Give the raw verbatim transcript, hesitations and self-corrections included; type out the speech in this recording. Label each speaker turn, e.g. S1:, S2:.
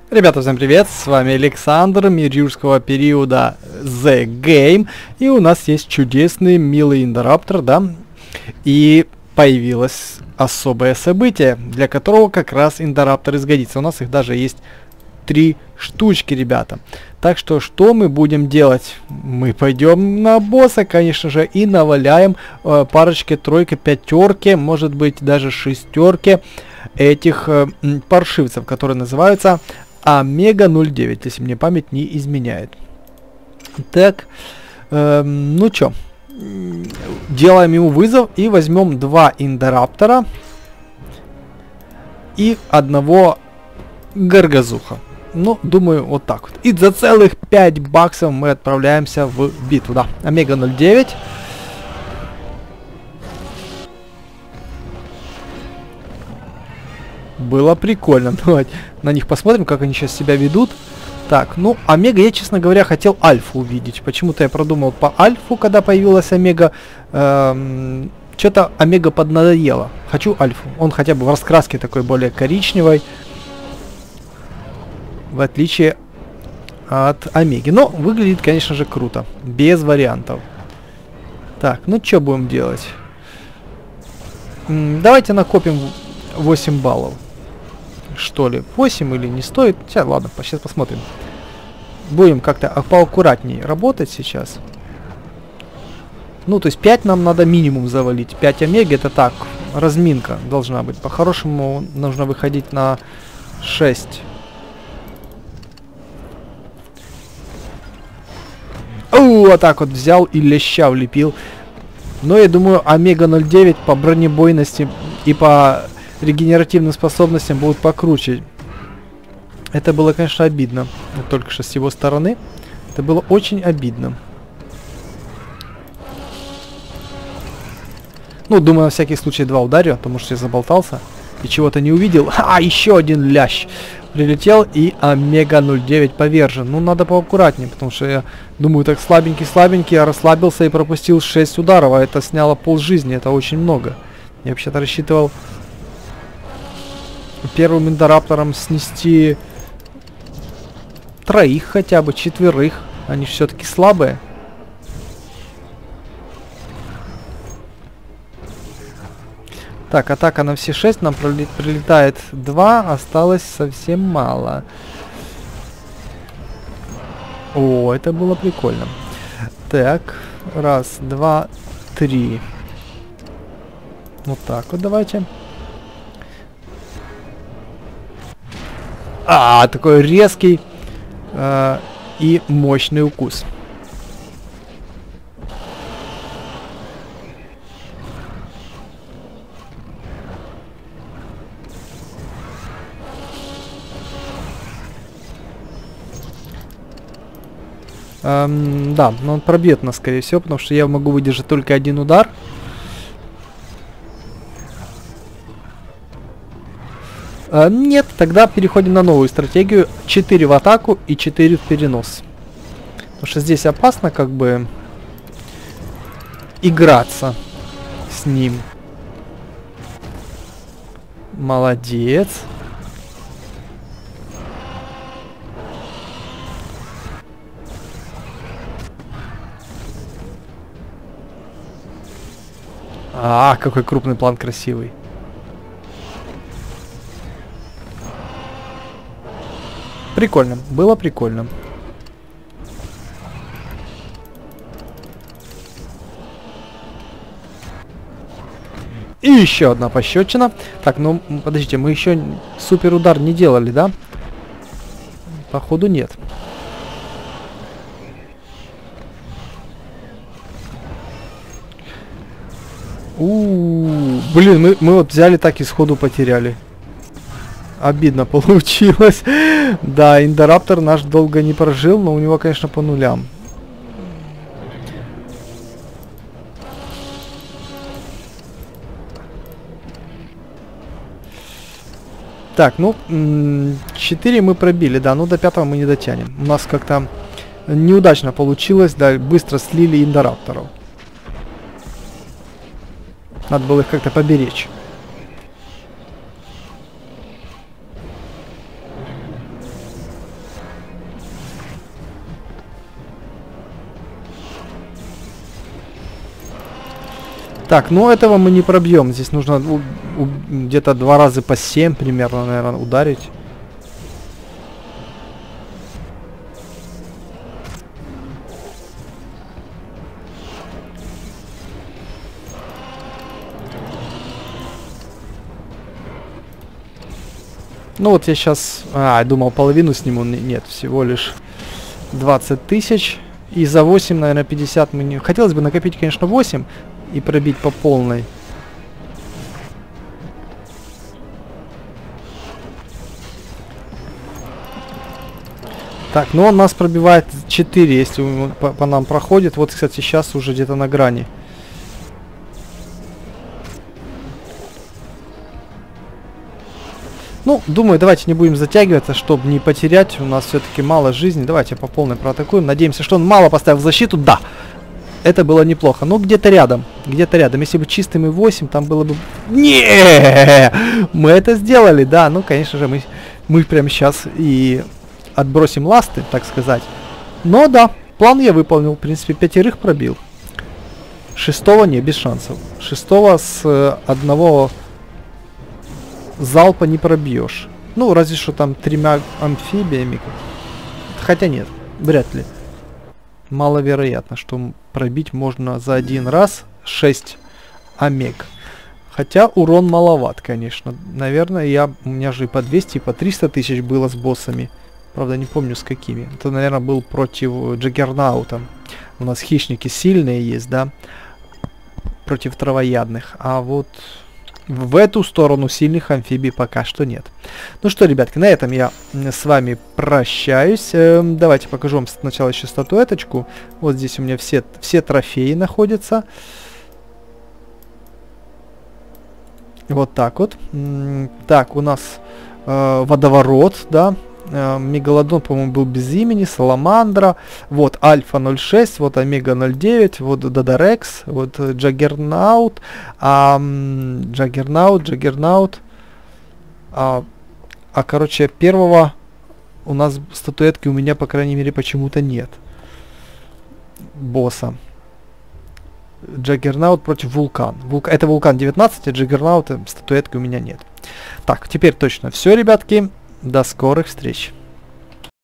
S1: Ребята, всем привет, с вами Александр, мир юрского периода The Game, и у нас есть чудесный, милый Индораптор, да, и появилось особое событие, для которого как раз Индораптор изгодится. У нас их даже есть три штучки, ребята. Так что, что мы будем делать? Мы пойдем на босса, конечно же, и наваляем э, парочки, тройки, пятерки, может быть даже шестерки этих э, паршивцев, которые называются Омега ноль девять, если мне память не изменяет. Так, э, ну чё, делаем ему вызов и возьмем два Индораптора и одного Горгазуха. Ну, думаю, вот так вот. И за целых пять баксов мы отправляемся в битву, да. Омега ноль девять. Было прикольно. Давайте на них посмотрим, как они сейчас себя ведут. Так, ну, Омега, я, честно говоря, хотел Альфу увидеть. Почему-то я продумал по Альфу, когда появилась Омега. Эм, Что-то Омега поднадоело. Хочу Альфу. Он хотя бы в раскраске такой более коричневой. В отличие от Омеги. Но выглядит, конечно же, круто. Без вариантов. Так, ну что будем делать? М, давайте накопим восемь баллов. Что ли? восемь или не стоит? Сейчас, ладно, сейчас посмотрим. Будем как-то поаккуратнее работать сейчас. Ну, то есть пять нам надо минимум завалить. пять Омеги это так, разминка должна быть. По-хорошему нужно выходить на шесть. О, вот так вот взял и леща влепил. Но я думаю, Омега ноль девять по бронебойности и по регенеративным способностям будут покруче. Это было, конечно, обидно. Вот только что с его стороны. Это было очень обидно. Ну, думаю, на всякий случай два ударю, потому что я заболтался и чего-то не увидел. А, еще один лящ прилетел, и Омега ноль девять повержен. Ну, надо поаккуратнее, потому что я думаю, так слабенький-слабенький, я расслабился и пропустил шесть ударов, а это сняло пол жизни, это очень много. Я вообще-то рассчитывал первым Индораптором снести троих хотя бы, четверых. Они все-таки слабые. Так, атака на все шесть, нам прилетает два, осталось совсем мало. О, это было прикольно. Так, раз, два, три. Вот так вот давайте. А, такой резкий э, и мощный укус. Эм, да, но он пробьет нас, скорее всего, потому что я могу выдержать только один удар. Э, нет, тогда переходим на новую стратегию. четыре в атаку и четыре в перенос. Потому что здесь опасно как бы играться с ним. Молодец. А, какой крупный план красивый. Прикольно, было прикольно. И еще одна пощечина. Так, ну подождите, мы еще супер удар не делали, да? Походу нет. У-у-у, блин, мы, мы вот взяли так и сходу потеряли. Обидно получилось. Да, Индораптор наш долго не прожил, но у него, конечно, по нулям. Так, ну, четыре мы пробили, да, ну до пятого мы не дотянем. У нас как-то неудачно получилось, да, быстро слили Индорапторов. Надо было их как-то поберечь. Так, ну этого мы не пробьем. Здесь нужно где-то два раза по семь примерно, наверное, ударить. Ну вот я сейчас... А, я думал половину сниму. Нет, всего лишь двадцать тысяч. И за восемь, наверное, пятьдесят мы не... Хотелось бы накопить, конечно, восемь и пробить по полной. Так, ну он нас пробивает четыре, если он по, по нам проходит. Вот, кстати, сейчас уже где-то на грани. Ну, думаю, давайте не будем затягиваться, чтобы не потерять. У нас все-таки мало жизни. Давайте по полной проатакуем. Надеемся, что он мало поставил защиту. Да! Это было неплохо. Ну, где-то рядом. Где-то рядом. Если бы чистыми восемь, там было бы... Не, мы это сделали, да. Ну, конечно же, мы, мы прямо сейчас и отбросим ласты, так сказать. Но да, план я выполнил. В принципе, пятерых пробил. Шестого не, без шансов. Шестого с э, одного... залпа не пробьешь. Ну, разве что там тремя амфибиями. Хотя нет, вряд ли. Маловероятно, что пробить можно за один раз шесть омег. Хотя урон маловат, конечно. Наверное, я, у меня же и по двести, и по триста тысяч было с боссами. Правда, не помню с какими. Это, наверное, был против Джаггернаута. У нас хищники сильные есть, да? Против травоядных. А вот... в эту сторону сильных амфибий пока что нет. Ну что, ребятки, на этом я с вами прощаюсь. Эм, давайте покажу вам сначала еще статуэточку. Вот здесь у меня все, все трофеи находятся. Вот так вот. М-м, так, у нас э, водоворот, да. Э, Мегалодон, по-моему, был без имени. Саламандра. Вот Альфа ноль шесть. Вот Омега ноль девять. Вот Додорекс. Вот Джаггернаут. А, Джаггернаут, Джаггернаут. А, а, короче, первого у нас статуэтки у меня, по крайней мере, почему-то нет. Босса. Джаггернаут против Вулкан. Вулка... Это Вулкан девятнадцать, а Джаггернаута статуэтки у меня нет. Так, теперь точно все, ребятки. До скорых встреч.